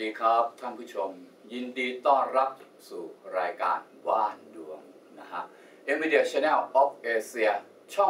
ดีครับท่านผู้ชมยินดีต้อนรับสู่รายการบ้านดวงนะฮะ Media Channel of Asia ช่อง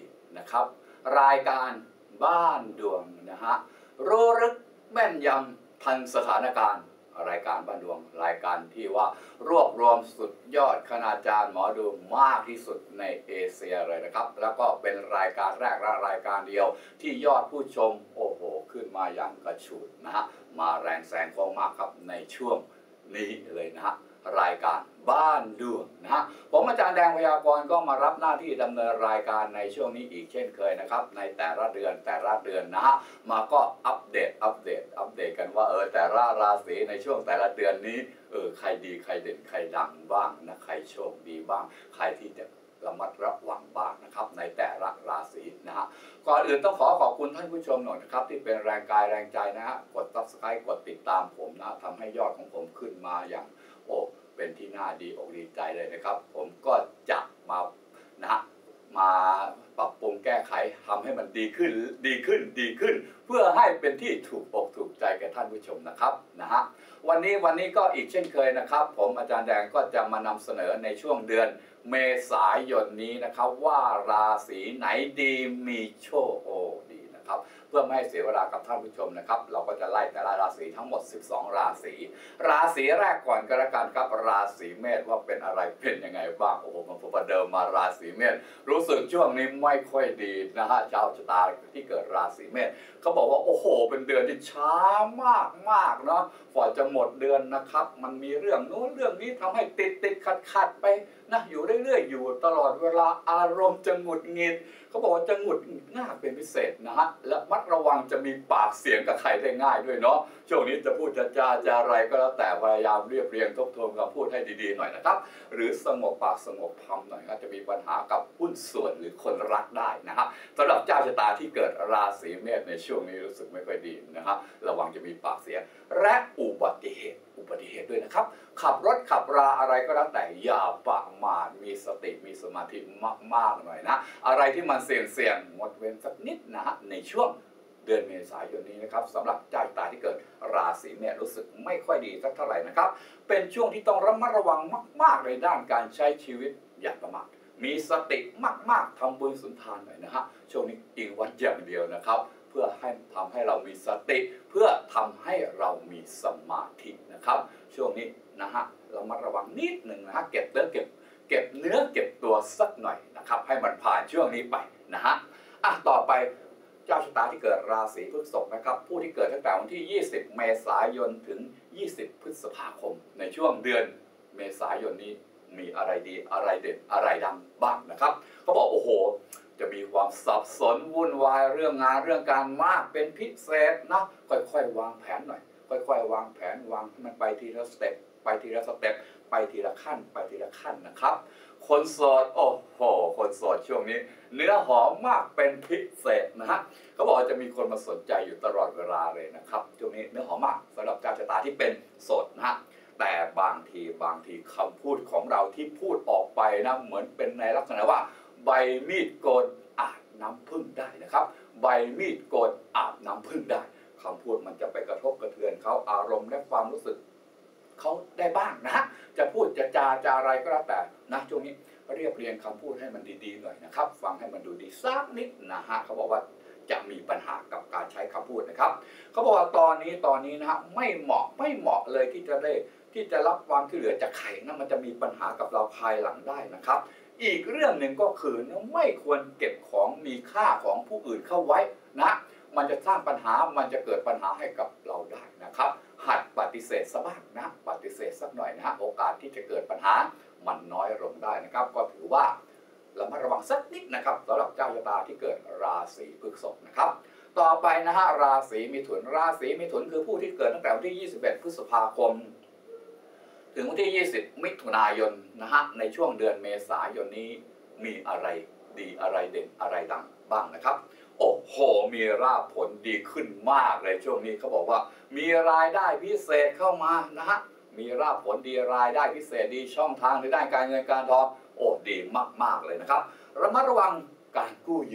4 นะครับรายการบ้านดวงนะฮะรู้ลึกแม่นยำทันสถานการณ์รายการบ้านดวงรายการที่ว่ารวบรวมสุดยอดคณาจารย์หมอดูมากที่สุดในเอเชียเลยนะครับแล้วก็เป็นรายการแรกและรายการเดียวที่ยอดผู้ชมโอ้โหขึ้นมาอย่างกระฉูดนะฮะมาแรงแซงโค้งมากครับในช่วงนี้เลยนะฮะรายการบ้านดวงนะฮะผมอาจารย์แดงพยากรณ์ก็มารับหน้าที่ดำเนินรายการในช่วงนี้อีกเช่นเคยนะครับในแต่ละเดือนนะฮะมาก็อัปเดตกันว่าแต่ละราศีในช่วงแต่ละเดือนนี้ใครดีใครเด่นใครดังบ้างนะใครโชคดีบ้างใครที่จะระมัดระวังบ้างนะครับในแต่ละราศีนะฮะก่อนอื่นต้องขอบคุณท่านผู้ชมหน่อยนะครับที่เป็นแรงกายแรงใจนะฮะกด Subscribe กดติดตามผมนะทำให้ยอดของผมขึ้นมาอย่างเป็นที่น่าดีอกดีใจเลยนะครับผมก็จะมานะมาปรับปรุงแก้ไขทำให้มันดีขึ้นเพื่อให้เป็นที่ถูกอกถูกใจแก่ท่านผู้ชมนะครับนะฮะวันนี้ก็อีกเช่นเคยนะครับผมอาจารย์แดงก็จะมานำเสนอในช่วงเดือนเมษายนนี้นะครับว่าราศีไหนดีมีโชคดีนะครับเพื่อไม่ให้เสียเวลากับท่านผู้ชมนะครับเราก็จะไล่แต่ละราศีทั้งหมด12ราศีแรกก่อนก็แล้วกันครับราศีเมษว่าเป็นอะไรเป็นยังไงบ้างผมประเดิมมาราศีเมษรู้สึกช่วงนี้ไม่ค่อยดีนะฮะชาวชะตาที่เกิดราศีเมษเขาบอกว่าเป็นเดือนที่ช้ามากเนาะกว่าจะหมดเดือนนะครับมันมีเรื่องโน้นเรื่องนี้ทำให้ติดขัดไปนะอยู่เรื่อยๆอยู่ตลอดเวลาอารมณ์จะหงุดหงิดเขาบอกว่าจะหงุดหงิดง่ายเป็นพิเศษนะฮะและมัดระวังจะมีปากเสียงกับใครได้ง่ายด้วยเนาะช่วงนี้จะพูดจะอะไรก็แล้วแต่พยายามเรียบเรียงทบทวนคำพูดให้ดีๆหน่อยนะครับหรือสงบปากสงบคำหน่อยก็จะมีปัญหากับหุ้นส่วนหรือคนรักได้นะครับสำหรับเจ้าชะตาที่เกิดราศีเมษในช่วงนี้รู้สึกไม่ค่อยดีนะครับระวังจะมีปากเสียงและอุบัติเหตุด้วยนะครับขับรถขับราอะไรก็แล้วแต่อย่าประมาทมีสติมีสมาธิมากๆหน่อยนะอะไรที่มันเสี่ยงงดเว้นสักนิดนะฮะในช่วงเดือนเมษายนนี้นะครับสำหรับเจ้าชะตาที่เกิดราศีเมษรู้สึกไม่ค่อยดีสักเท่าไหร่นะครับเป็นช่วงที่ต้องระมัดระวังมากๆในด้านการใช้ชีวิตอย่าประมาทมีสติมากๆทำบุญสุนทานหน่อยนะฮะช่วงนี้อิงวัดอย่างเดียวนะครับเพื่อให้ทำให้เรามีสติเพื่อทำให้เรามีสมาธินะครับช่วงนี้นะฮะเรามาระวังนิดหนึ่งนะฮะเก็บเนื้อเก็บตัวสักหน่อยนะครับให้มันผ่านช่วงนี้ไปนะฮะต่อไปเจ้าชะตาที่เกิดราศีพฤษภนะครับผู้ที่เกิดตั้งแต่วันที่20เมษายนถึง20พฤษภาคมในช่วงเดือนเมษายนนี้มีอะไรดีอะไรเด่นอะไรดังบ้างนะครับเขาบอกจะมีความสับสนวุ่นวายเรื่องงานเรื่องการมากเป็นพิเศษนะค่อยๆวางแผนหน่อยค่อยๆวางแผนวางให้มันไปทีละสเต็ปไปทีละขั้นนะครับคนโสดคนโสดช่วงนี้เนื้อหอมมากเป็นพิเศษนะฮะเขาบอกว่าจะมีคนมาสนใจอยู่ตลอดเวลาเลยนะครับช่วงนี้เนื้อหอมมากสำหรับเจ้าชะตาที่เป็นโสดนะฮะแต่บางทีคำพูดของเราที่พูดออกไปนะเหมือนเป็นในลักษณะว่าใบมีดโกนอาบน้ำผึ้งได้นะครับใบมีดโกนอาบน้ำผึ้งได้คำพูดมันจะไปกระทบกระเทือนเขาอารมณ์และความรู้สึกเขาได้บ้างนะจะพูดจะอะไรก็แล้วแต่นะช่วงนี้เรียบเรียงคำพูดให้มันดีๆหน่อยนะครับฟังให้มันดูดีสักนิดนะฮะเขาบอกว่าจะมีปัญหากับการใช้คำพูดนะครับเขาบอกว่าตอนนี้นะฮะไม่เหมาะเลยที่จะรับความช่วยเหลือจากใครนะมันจะมีปัญหากับเราภายหลังได้นะครับอีกเรื่องหนึ่งก็คือไม่ควรเก็บของมีค่าของผู้อื่นเข้าไว้นะมันจะสร้างปัญหามันจะเกิดปัญหาให้กับเราได้นะครับหัดปฏิเสธซะบ้างนะปฏิเสธสักหน่อยนะฮะโอกาสที่จะเกิดปัญหามันน้อยลงได้นะครับก็ถือว่าระมัดระวังสักนิดนะครับสำหรับเจ้าชะตาที่เกิดราศีพฤษภนะครับต่อไปนะฮะราศีมิถุนคือผู้ที่เกิดตั้งแต่วันที่21พฤษภาคมถึงวันที่20มิถุนายนนะฮะในช่วงเดือนเมษายนนี้มีอะไรดีอะไรเด่นอะไรดังบ้างนะครับมีราบผลดีขึ้นมากเลยช่วงนี้เขาบอกว่ามีรายได้พิเศษเข้ามานะฮะมีราบผลดีรายได้พิเศษดีช่องทางในด้านการเงินการทองดีมากๆเลยนะครับระมัดระวังการกู้ยืม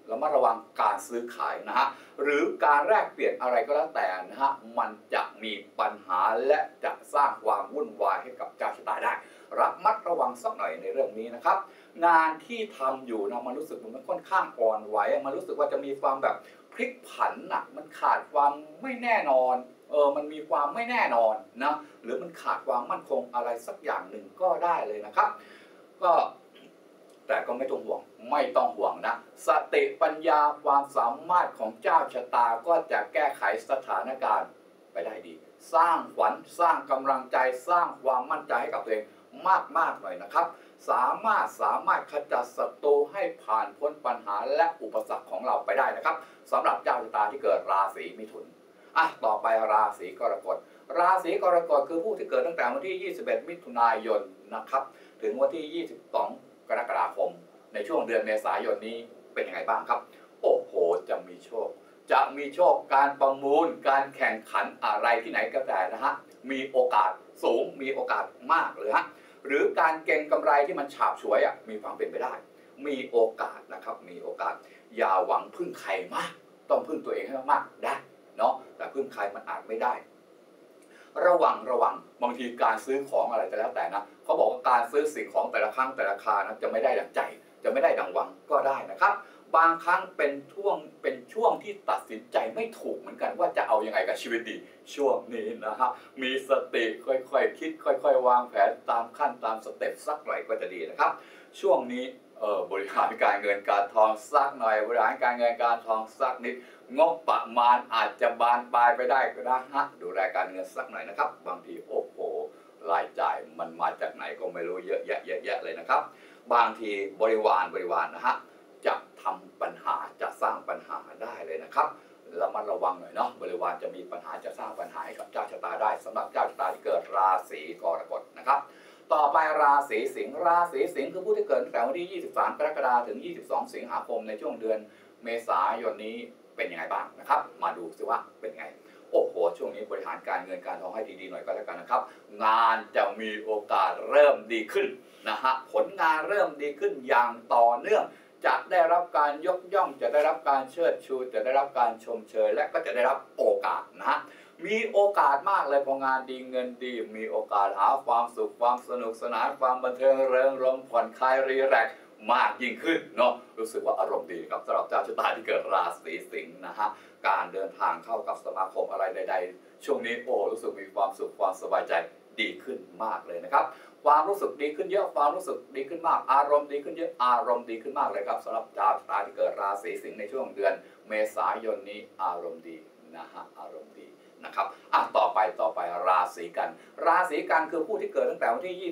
ระมัดระวังการซื้อขายนะฮะหรือการแลกเปลี่ยนอะไรก็แล้วแต่นะฮะมันจะมีปัญหาและจะสร้างความวุ่นวายให้กับเจ้าชะตาได้ระมัดระวังสักหน่อยในเรื่องนี้นะครับงานที่ทำอยู่นะมันรู้สึกมันค่อนข้างอ่อนไหวมันรู้สึกว่าจะมีความแบบพลิกผันนะมันขาดความไม่แน่นอนมันมีความไม่แน่นอนนะหรือมันขาดความมั่นคงอะไรสักอย่างหนึ่งก็ได้เลยนะครับก็แต่ก็ไม่ต้องห่วงนะสติปัญญาความสามารถของเจ้าชะตาก็จะแก้ไขสถานการณ์ไปได้ดีสร้างขวัญสร้างกำลังใจสร้างความมั่นใจให้กับตัวเองมากหน่อยนะครับสามารถขจัดศัตรูให้ผ่านพ้นปัญหาและอุปสรรคของเราไปได้นะครับสำหรับเจ้าชะตาที่เกิดราศีมิถุนต่อไปราศีกรกฎราศีกรกฎคือผู้ที่เกิดตั้งแต่วันที่ 21 มิถุนายนนะครับถึงวันที่ 22 กรกฎาคมในช่วงเดือนเมษายนนี้เป็นยังไงบ้างครับโอ้โหจะมีโชคการประมูลการแข่งขันอะไรที่ไหนก็ได้นะฮะมีโอกาสสูงมีโอกาสมากเลยฮะหรือการเก็งกำไรที่มันฉาบฉวยมีความเป็นไปได้มีโอกาสนะครับมีโอกาสอย่าหวังพึ่งใครมากต้องพึ่งตัวเองให้มากได้เนาะแต่พึ่งใครมันอาจไม่ได้ระวังบางทีการซื้อของอะไรก็แล้วแต่นะเขาบอกว่าการซื้อสิ่งของแต่ละครั้งแต่ละราคานะจะไม่ได้ดังใจจะไม่ได้ดังหวังก็ได้นะครับบางครั้งเป็นช่วงที่ตัดสินใจไม่ถูกเหมือนกันว่าจะเอายังไงกับชีวิตดีช่วงนี้นะฮะมีสติค่อยๆคิดค่อยๆวางแผนตามขั้นตามสเต็ปสักหน่อยก็จะดีนะครับช่วงนี้บริหารการเงินการทองสักหน่อยบริหารการเงินการทองสักนิดงบประมาณอาจจะบานปลายไปได้ก็ได้ฮะดูแลการเงินสักหน่อยนะครับบางทีโอ้โหรายจ่ายมันมาจากไหนก็ไม่รู้เยอะแยะเลยนะครับบางทีบริวารนะฮะจะทำปัญหาจะสร้างปัญหาได้เลยนะครับระมัดระวังหน่อยเนาะบริวารจะมีปัญหาจะสร้างปัญหาให้กับเจ้าชะตาได้สำหรับเจ้าชะตาที่เกิดราศีกรกฎนะครับต่อไปราศีสิงห์คือผู้ที่เกิดตั้งแต่วันที่ 23 กรกฎาคมถึง 22 สิงหาคมในช่วงเดือนเมษายนนี้เป็นยังไงบ้างนะครับมาดูซิว่าเป็นไงโอ้โหช่วงนี้บริหารการเงินการทองให้ดีๆหน่อยก็แล้วกันนะครับงานจะมีโอกาสเริ่มดีขึ้นนะฮะผลงานเริ่มดีขึ้นอย่างต่อเนื่องจะได้รับการยกย่องจะได้รับการเชิดชูจะได้รับการชมเชยและก็จะได้รับโอกาสนะฮะมีโอกาสมากเลยพองานดีเงินดีมีโอกาสหาความสุขความสนุกสนานความบันเทิงเริงรมย์ผ่อนคลายรีแลกซ์มากยิ่งขึ้นเนาะรู้สึกว่าอารมณ์ดีครับสำหรับเจ้าชะตาที่เกิดราศีสิงห์นะฮะการเดินทางเข้ากับสมาคมอะไรใดๆช่วงนี้รู้สึกมีความสุขความสบายใจดีขึ้นมากเลยนะครับความรู้สึกดีขึ้นเยอะความรู้สึกดีขึ้นมากอารมณ์ดีขึ้นเยอะอารมณ์ดีขึ้นมากเลยครับสำหรับเจ้าชะตาที่เกิดราศีสิงห์ในช่วงเดือนเมษายนนี้อารมณ์ดีนะฮะอารมณ์ดีนะครับต่อไปราศีกันคือผู้ที่เกิดตั้งแต่วันที่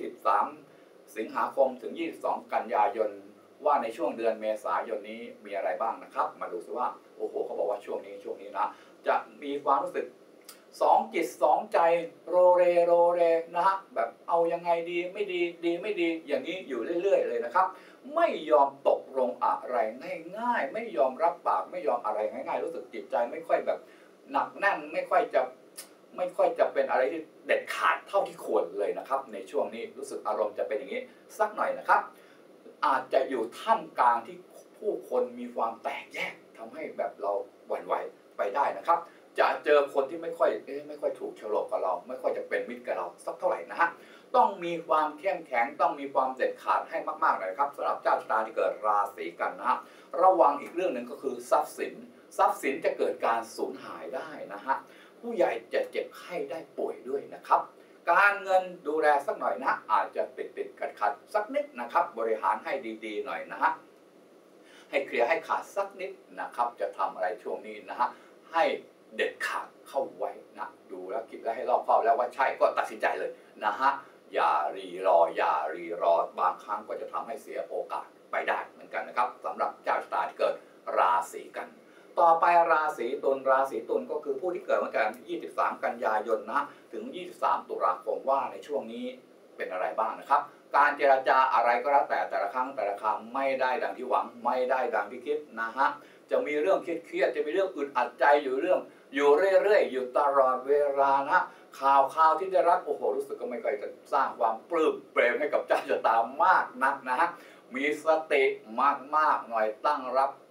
23 สิงหาคมถึง 22 กันยายนว่าในช่วงเดือนเมษายนนี้มีอะไรบ้างนะครับมาดูซิว่าโอ้โหเขาบอกว่าช่วงนี้นะจะมีความรู้สึกสองจิตสองใจโรเรนะฮะแบบเอายังไงดีไม่ดีไม่ดีอย่างนี้อยู่เรื่อยๆเลยนะครับไม่ยอมตกลงอะไรง่ายๆไม่ยอมรับปากไม่ยอมอะไรง่ายๆรู้สึกจิตใจไม่ค่อยแบบหนักแน่นไม่ค่อยจะเป็นอะไรที่เด็ดขาดเท่าที่ควรเลยนะครับในช่วงนี้รู้สึกอารมณ์จะเป็นอย่างนี้สักหน่อยนะครับอาจจะอยู่ท่ามกลางที่ผู้คนมีความแตกแยกทำให้แบบเราหวั่นไหวไปได้นะครับจะเจอคนที่ไม่ค่อยถูกโฉลกกับเราไม่ค่อยจะเป็นมิตรกับเราสักเท่าไหร่นะฮะต้องมีความเข้มแข็งต้องมีความเด็ดขาดให้มากๆเลยครับสำหรับเจ้าชะตาที่เกิดราศีกันนะฮะระวังอีกเรื่องหนึ่งก็คือทรัพย์สินจะเกิดการสูญหายได้นะฮะผู้ใหญ่จะเจ็บไข้ได้ป่วยด้วยนะครับการเงินดูแลสักหน่อยนะอาจจะติดขัดสักนิดนะครับบริหารให้ดีๆหน่อยนะฮะให้เคลียร์ให้ขาดสักนิดนะครับจะทำอะไรช่วงนี้นะฮะให้เด็ดขาดเข้าไว้นะดูแล้วคิดแล้วให้รอบคอบแล้วว่าใช่ก็ตัดสินใจเลยนะฮะอย่ารีรอบางครั้งก็จะทำให้เสียโอกาสไปได้เหมือนกันนะครับสำหรับเจ้าชะตาที่เกิดราศีกันต่อไปราศีตุลก็คือผู้ที่เกิดวันที่23 กันยายนนะถึง 23 ตุลาคมว่าในช่วงนี้เป็นอะไรบ้างนะครับการเจรจาอะไรก็แล้วแต่ละครั้งไม่ได้ดังที่หวังไม่ได้ดังที่คิดนะฮะจะมีเรื่องเครียดจะมีเรื่องอึดอัดใจอยู่เรื่อยอยู่ตลอดเวลานะข่าวที่ได้รับโอ้โหรู้สึกก็ไม่ค่อยจะสร้างความปลื้มเปรมให้กับเจ้าชะตามากนักนะฮะมีสติมากหน่อยตั้งรับ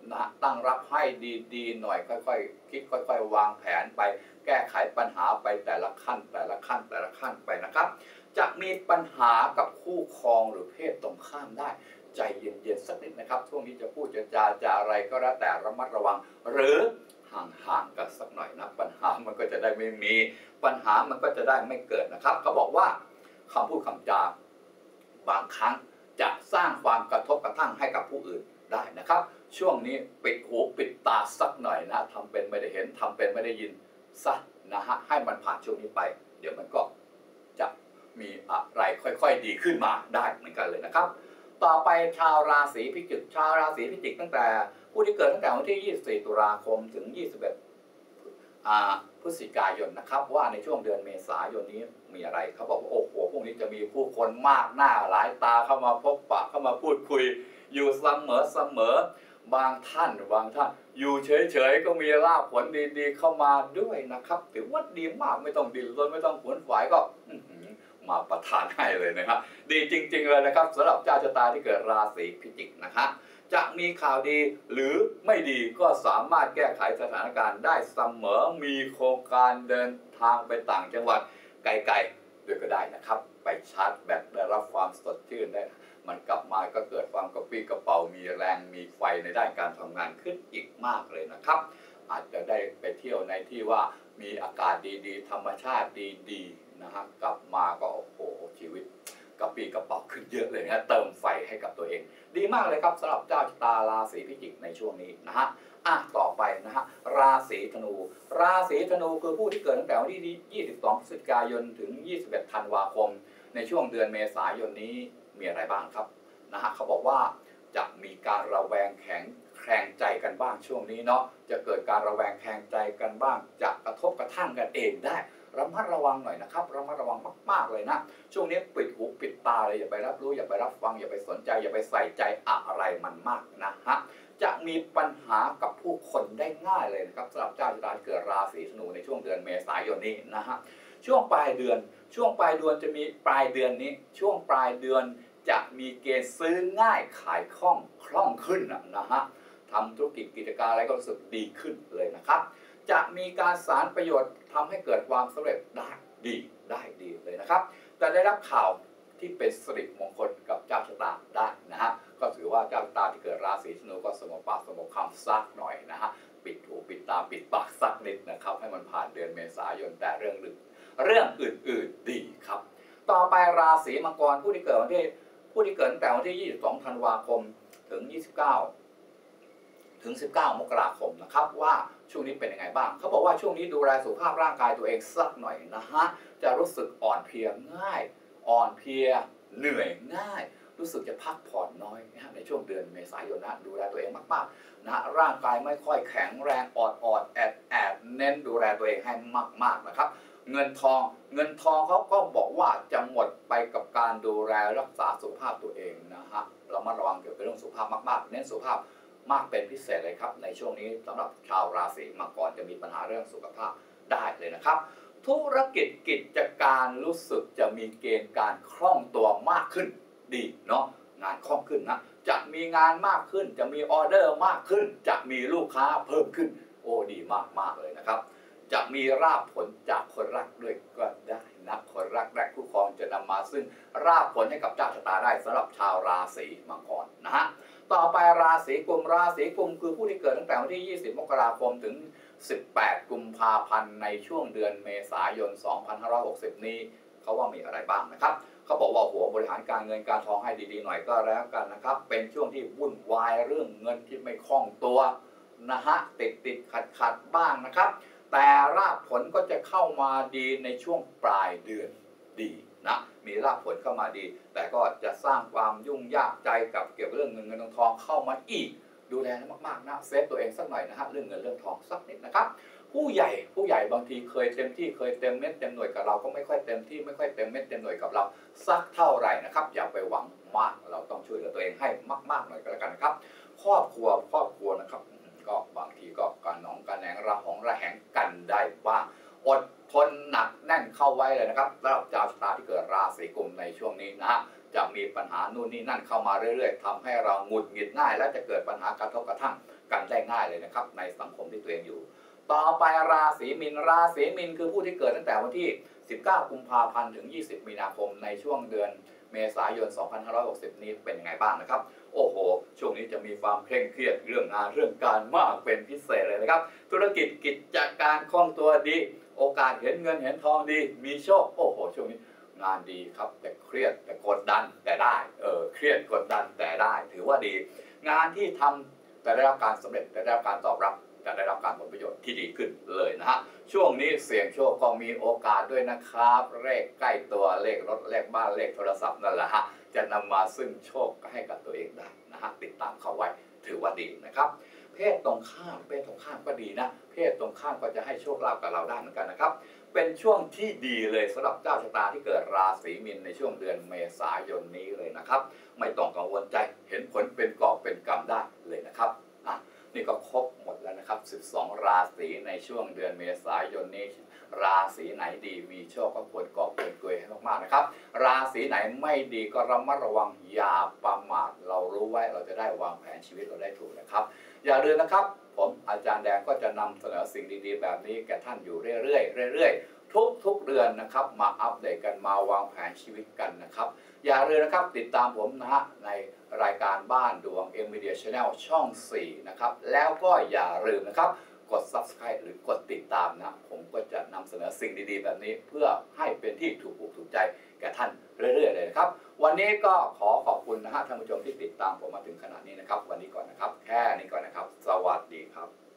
นะตั้งรับให้ดีๆหน่อยค่อยๆคิดค่อยๆวางแผนไปแก้ไขปัญหาไปแต่ละขั้นไปนะครับจะมีปัญหากับคู่ครองหรือเพศตรงข้ามได้ใจเย็นๆสักนิดนะครับช่วงนี้จะพูดจะอะไรก็แล้วแต่ระมัดระวังหรือห่างๆกันสักหน่อยนะปัญหามันก็จะได้ไม่มีปัญหามันก็จะได้ไม่เกิดนะครับเขาบอกว่าคำพูดคำจาบางครั้งจะสร้างความกระทบกระทั่งให้กับผู้อื่นได้นะครับช่วงนี้ปิดหูปิดตาสักหน่อยนะทำเป็นไม่ได้เห็นทำเป็นไม่ได้ยินซะนะฮะให้มันผ่านช่วงนี้ไปเดี๋ยวมันก็จะมีอะไรค่อยๆดีขึ้นมาได้เหมือนกันเลยนะครับต่อไปชาวราศีพิจิกชาวราศีพิจิกตั้งแต่ผู้ที่เกิดตั้งแต่วันที่24ตุลาคมถึง21พฤศจิกายนนะครับว่าในช่วงเดือนเมษายนนี้มีอะไรเขาบอกว่าโอ้โหพวกนี้จะมีผู้คนมากหน้าหลายตาเข้ามาพบปะเข้ามาพูดคุยอยู่เสมอบางท่านอยู่เฉยๆก็มีลาภผลดีๆเข้ามาด้วยนะครับถือว่าดีมากไม่ต้องดิ้นรนไม่ต้องขวนขวายก็มาประทานให้เลยนะครับดีจริงๆเลยนะครับสำหรับเจ้าชะตาที่เกิดราศีพิจิกนะครับจะมีข่าวดีหรือไม่ดีก็สามารถแก้ไขสถานการณ์ได้เสมอมีโครงการเดินทางไปต่างจังหวัดไกลๆด้วยก็ได้นะครับไปชาร์จแบตได้รับความสดชื่นได้มันกลับมาก็เกิดความกระปรี้กระเป๋ามีแรงมีไฟในด้านการทำงานขึ้นอีกมากเลยนะครับอาจจะได้ไปเที่ยวในที่ว่ามีอากาศดีๆธรรมชาติดีๆนะฮะกลับมาก็โอ้โหชีวิตกระปรี้กระเป๋าขึ้นเยอะเลยนะเติมไฟให้กับตัวเองดีมากเลยครับสำหรับเจ้าชะตาราศีพิจิกในช่วงนี้นะฮะต่อไปนะฮะราศีธนูคือผู้ที่เกิดตั้งแต่วันที่22พฤศจิกายนถึง21ธันวาคมในช่วงเดือนเมษายนนี้มีอะไรบ้างครับนะฮะเขาบอกว่าจะมีการระแวงแข็งใจกันบ้างช่วงนี้เนาะจะเกิดการระแวงแข็งใจกันบ้างจะกระทบกระทั่งกันเองได้ระมัดระวังหน่อยนะครับระมัดระวังมากๆเลยนะช่วงนี้ปิดหูปิดตาเลยอย่าไปรับรู้อย่าไปรับฟังอย่าไปสนใจอย่าไปใส่ใจอะไรมันมากนะฮะจะมีปัญหากับผู้คนได้ง่ายเลยนะครับสำหรับเจ้าชะตาเกิดราศีธนูในช่วงเดือนเมษายนนี้นะฮะช่วงปลายเดือนจะมีปลายเดือนนี้ช่วงปลายเดือนจะมีเกณฑ์ซื้อง่ายขายคล่องขึ้นนะฮะทำธุรกิจกิจการอะไรก็รู้สึกดีขึ้นเลยนะครับจะมีการสานประโยชน์ทำให้เกิดความสำเร็จได้ดีเลยนะครับจะได้รับข่าวที่เป็นสิริมงคลกับเจ้าชะตาได้นะฮะก็ถือว่าเจ้าชะตาที่เกิดราศีธนูก็สงบปากสงบคำซักหน่อยนะฮะปิดหูปิดตาปิดปากสักนิดนะครับให้มันผ่านเดือนเมษายนแต่เรื่องอื่นๆดีครับต่อไปราศีมังกรผู้ที่เกิดตั้งแต่วันที่22ธันวาคมถึง19มกราคมนะครับว่าช่วงนี้เป็นยังไงบ้างเขาบอกว่าช่วงนี้ดูแลสุขภาพร่างกายตัวเองสักหน่อยนะฮะจะรู้สึกอ่อนเพลียง่ายเหนื่อยง่ายรู้สึกจะพักผ่อนน้อยนะในช่วงเดือนเมษายนนะดูแลตัวเองมากๆนะร่างกายไม่ค่อยแข็งแรงอดแอดเน้นดูแลตัวเองให้มากๆนะครับเงินทองเขาก็บอกว่าจะหมดไปกับการดูแลรักษาสุขภาพตัวเองนะฮะเรามาระวังเกี่ยวกับเรื่องสุขภาพมากๆเน้นสุขภาพมากเป็นพิเศษเลยครับในช่วงนี้สำหรับชาวราศีมังกรจะมีปัญหาเรื่องสุขภาพได้เลยนะครับธุรกิจการรู้สึกจะมีเกณฑ์การคล่องตัวมากขึ้นดีเนาะงานคล่องขึ้นนะจะมีงานมากขึ้นจะมีออเดอร์มากขึ้นจะมีลูกค้าเพิ่มขึ้นโอ้ดีมากเลยนะครับจะมีราภผลจากคนรักด้วยก็ได้นะคนรักและคู่ครองจะนำมาซึ่งราภผลให้กับเจ้าชะตาได้สำหรับชาวราศีมังกรนะฮะต่อไปราศีกุมคือผู้ที่เกิดตั้งแต่วันที่20มกราคมถึง18กุมภาพันธ์ในช่วงเดือนเมษายน2560นี้เขาว่ามีอะไรบ้างนะครับเขาบอกว่าหัวบริหารการเงินการทองให้ดีๆหน่อยก็แล้วกันนะครับเป็นช่วงที่วุ่นวายเรื่องเงินที่ไม่คล่องตัวนะฮะติดขัดบ้างนะครับแต่รากผลก็จะเข้ามาดีในช่วงปลายเดือนดีนะมีรากผลเข้ามาดีแต่ก็จะสร้างความยุ่งยากใจกับเกี่ยวกับเรื่องเงินทองเข้ามาอีกดูแลมากๆนะเซฟตัวเองสักหน่อยนะฮะเรื่องเงินเรื่องทองสักนิดนะครับผู้ใหญ่บางทีเคยเต็มที่เคยเต็มเม็ดเต็มหน่วยกับเราก็ไม่ค่อยเต็มที่ไม่ค่อยเต็มเม็ดเต็มหน่วยกับเราสักเท่าไหร่นะครับอย่าไปหวังมากเราต้องช่วยเหลือตัวเองให้มากๆหน่อยก็แล้วกันนะครับครอบครัวนะครับก็บางทีก็การหนองการแหนงระแหงกันได้บ้างอดทนหนักแน่นเข้าไว้เลยนะครับสำหรับเจ้าชะตาที่เกิดราศีกุมในช่วงนี้นะฮะจะมีปัญหานู่นนี่นั่นเข้ามาเรื่อยๆทำให้เราหงุดหงิดง่ายและจะเกิดปัญหากระทบกระทั่งกันได้ง่ายเลยนะครับในสังคมที่ตัวเองอยู่ต่อไปราศีมีนราศีมีนคือผู้ที่เกิดตั้งแต่วันที่19กุมภาพันธ์ถึง20มีนาคมในช่วงเดือนเมษายน2560นี้เป็นยังไงบ้างนะครับโอ้โหช่วงนี้จะมีความเคร่งเครียดเรื่องงานเรื่องการมากเป็นพิเศษเลยนะครับธุรกิจกิจการคล่องตัวดีโอกาสเห็นเงินเห็นทองดีมีโชคโอ้โหช่วงนี้งานดีครับแต่เครียดแต่กดดันแต่ได้เครียดกดดันแต่ได้ถือว่าดีงานที่ทำแต่ได้รับการสำเร็จแต่ได้รับการตอบรับจะได้รับการผลประโยชน์ที่ดีขึ้นเลยนะฮะช่วงนี้เสี่ยงโชคก็มีโอกาสด้วยนะครับเลขใกล้ตัวเลขรถเลขบ้านเลขโทรศัพท์นั่นแหละฮะจะนำมาซึ่งโชคให้กับตัวเองได้นะฮะติดตามเขาไว้ถือว่าดีนะครับเพศตรงข้ามก็ดีนะเพศตรงข้ามก็จะให้โชคลาภกับเราได้เหมือนกันนะครับเป็นช่วงที่ดีเลยสำหรับเจ้าชะตาที่เกิดราศีมีนในช่วงเดือนเมษายนนี้เลยนะครับไม่ต้องกังวลใจเห็นผลเป็นกอบเป็นกำได้เลยนะครับนี่ก็ครบหมดแล้วนะครับ12ราศีในช่วงเดือนเมษายนนี้ราศีไหนดีมีโชคก็ควรกอบควรเกยให้มากๆนะครับราศีไหนไม่ดีก็ระมัดระวังอย่าประมาทเรารู้ไว้เราจะได้วางแผนชีวิตเราได้ถูกนะครับอย่าลืมนะครับผมอาจารย์แดงก็จะนำเสนอสิ่งดีๆแบบนี้แก่ท่านอยู่เรื่อยๆทุกเดือนนะครับมาอัปเดตกันมาวางแผนชีวิตกันนะครับอย่าลืมนะครับติดตามผมนะฮะในรายการบ้านดวง Media Channel ช่อง 4 นะครับแล้วก็อย่าลืมนะครับกด Subscribe หรือกดติดตามนะผมก็จะนำเสนอสิ่งดีๆแบบนี้เพื่อให้เป็นที่ถูกอกถูกใจแก่ท่านเรื่อยๆเลยนะครับวันนี้ก็ขอขอบคุณนะฮะท่านผู้ชมที่ติดตามผมมาถึงขนาดนี้นะครับวันนี้ก่อนนะครับแค่นี้ก่อนนะครับสวัสดีครับ